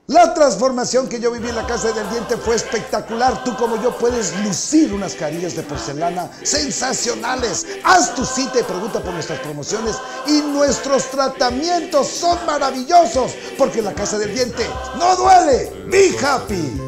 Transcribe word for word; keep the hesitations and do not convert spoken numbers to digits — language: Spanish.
La transformación que yo viví en la Casa del Diente fue espectacular. Tú como yo puedes lucir unas carillas de porcelana sensacionales. Haz tu cita y pregunta por nuestras promociones y nuestros tratamientos son maravillosos porque en la Casa del Diente no duele. Be happy.